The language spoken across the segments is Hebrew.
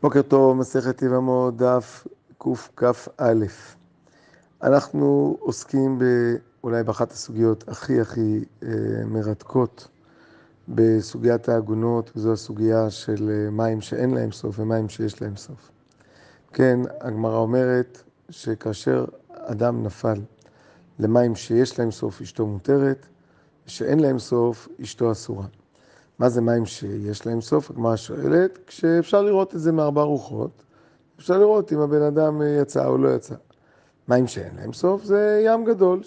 בוקר טוב, מסכת יבמות, דף קכ"א. אנחנו עוסקים אולי באחת הסוגיות הכי מרתקות בסוגיית העגונות, וזו הסוגיה של מים שאין להם סוף ומים שיש להם סוף. כן, הגמרא אומרת שכאשר אדם נפל למים שיש להם סוף, אשתו מותרת, ושאין להם סוף, אשתו אסורה. מה זה מים שיש להם סוף? הגמרא שואלת, כשאפשר לראות את זה מארבע רוחות, אפשר לראות אם הבן אדם יצא או לא יצא. מים שאין להם סוף זה ים גדול,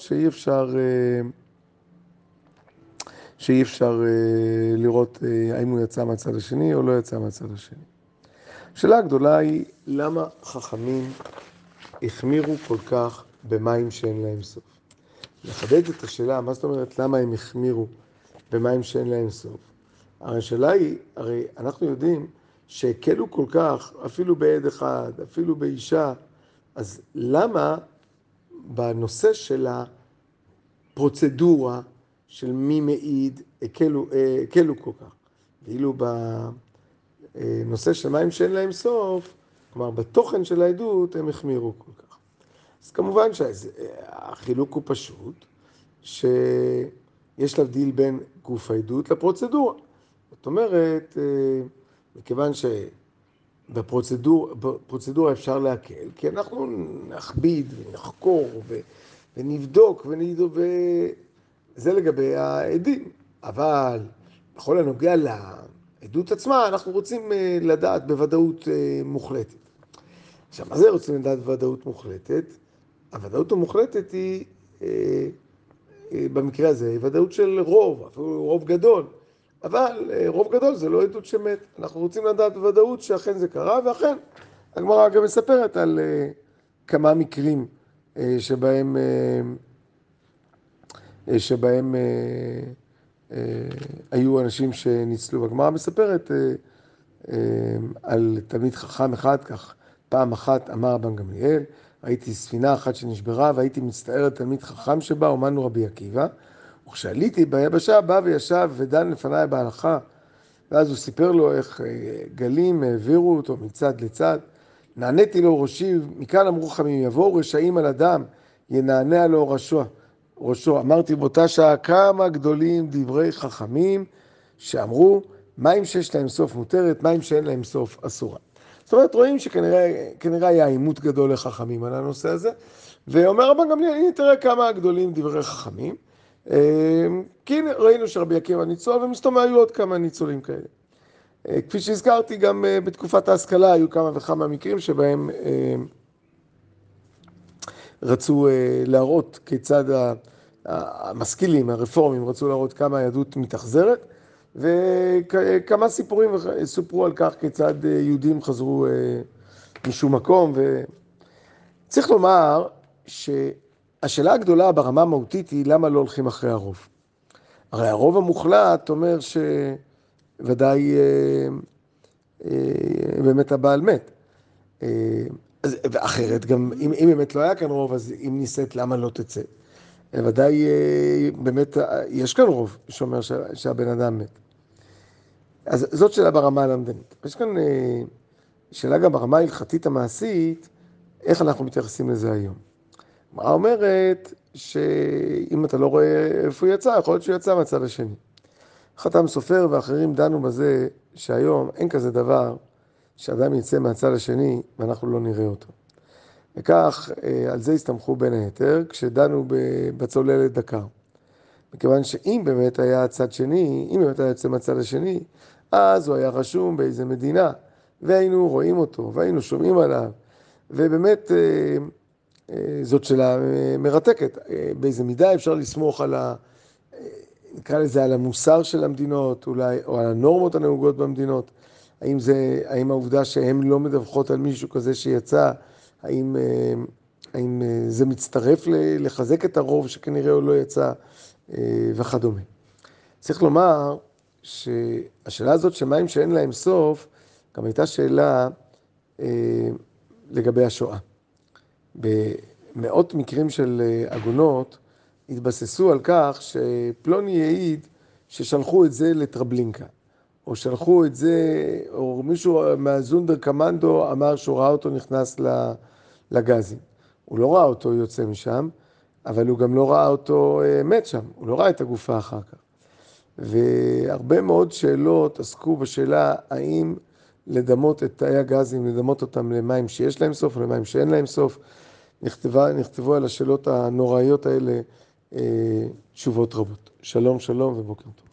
שאי אפשר לראות האם הוא יצא מהצד השני או לא יצא מהצד השני. השאלה הגדולה היא, למה חכמים החמירו כל כך במים שאין להם סוף? לחדד את השאלה, מה זאת אומרת למה הם החמירו במים שאין להם סוף? השאלה היא, הרי אנחנו יודעים שהקלו כל כך, אפילו בעד אחד, אפילו באישה, אז למה בנושא של הפרוצדורה של מי מעיד הקלו כל כך? ואילו בנושא של מים שאין להם סוף, כלומר בתוכן של העדות הם החמירו כל כך. אז כמובן שהחילוק הוא פשוט, שיש להבדיל בין גוף העדות לפרוצדורה. זאת אומרת, מכיוון שבפרוצדורה אפשר להקל, כי אנחנו נכביד ונחקור ונבדוק, וזה לגבי העדים. אבל בכל הנוגע לעדות עצמה, אנחנו רוצים לדעת בוודאות מוחלטת. עכשיו, מה זה רוצים לדעת בוודאות מוחלטת? הוודאות המוחלטת היא, במקרה הזה, היא ודאות של רוב, אפילו רוב גדול. אבל רוב גדול זה לא עדות שמת. אנחנו רוצים לדעת בוודאות שאכן זה קרה, ואכן הגמרא גם מספרת על כמה מקרים שבהם היו אנשים שניצלו. הגמרא מספרת על תלמיד חכם אחד, כך פעם אחת אמר רבן גמליאל, ראיתי ספינה אחת שנשברה והייתי מצטער על תלמיד חכם שבה, אומנו רבי עקיבא, וכשעליתי ביבשה בא וישב ודן לפניי בהלכה, ואז הוא סיפר לו איך גלים העבירו אותו מצד לצד. נעניתי לו ראשי, מכאן אמרו חכמים, יבואו רשעים על אדם, ינענע לו ראשו. אמרתי באותה שעה, כמה גדולים דברי חכמים שאמרו, מים שיש להם סוף מותרת, מים שאין להם סוף אסורה. זאת אומרת, רואים שכנראה היה עימות גדול לחכמים על הנושא הזה, ואומר רבן גמליאל, הנה תראה כמה גדולים דברי חכמים, כי ראינו שרבי עקיבא ניצול, ומסתום היו עוד כמה ניצולים כאלה. כפי שהזכרתי, גם בתקופת ההשכלה היו כמה וכמה מקרים שבהם רצו להראות כיצד המשכילים, הרפורמים, רצו להראות כמה היהדות מתאכזרת, וכמה סיפורים סופרו על כך כיצד יהודים חזרו משום מקום. וצריך לומר שהשאלה הגדולה ברמה המהותית היא למה לא הולכים אחרי הרוב. הרי הרוב המוחלט אומר שוודאי באמת הבעל מת. ואחרת גם, אם באמת לא היה כאן רוב, אז אם ניסית, למה לא תצא? ודאי באמת יש כאן רוב שאומר שהבן אדם מת. אז זאת שאלה ברמה הלמדנית. יש כאן שאלה גם ברמה ההלכתית המעשית, איך אנחנו מתייחסים לזה היום. הגמרא אומרת שאם אתה לא רואה איפה הוא יצא, יכול להיות שהוא יצא מהצד השני. חתם סופר ואחרים דנו בזה שהיום אין כזה דבר שאדם יצא מהצד השני ואנחנו לא נראה אותו. וכך, על זה הסתמכו בין היתר כשדנו בצוללת דקר. מכיוון שאם באמת היה הצד שני, אם באמת היה יוצא מהצד השני, אז הוא היה רשום באיזה מדינה, והיינו רואים אותו, והיינו שומעים עליו, ובאמת זאת שאלה מרתקת. באיזה מידה אפשר לסמוך על נקרא לזה, על המוסר של המדינות, אולי, או על הנורמות הנהוגות במדינות. האם העובדה שהן לא מדווחות על מישהו כזה שיצא, האם זה מצטרף לחזק את הרוב שכנראה הוא לא יצא וכדומה. צריך לומר שהשאלה הזאת שמים שאין להם סוף, גם הייתה שאלה לגבי השואה. במאות מקרים של עגונות התבססו על כך שפלוני העיד ששלחו את זה לטרבלינקה, או שלחו את זה, או מישהו מהזונדר קמנדו אמר שהוא ראה אותו נכנס לגזים. הוא לא ראה אותו יוצא משם, אבל הוא גם לא ראה אותו מת שם, הוא לא ראה את הגופה אחר כך. והרבה מאוד שאלות עסקו בשאלה האם לדמות את תאי הגזים, לדמות אותם למים שיש להם סוף, או למים שאין להם סוף. נכתבו על השאלות הנוראיות האלה תשובות רבות. שלום שלום ובוקר טוב.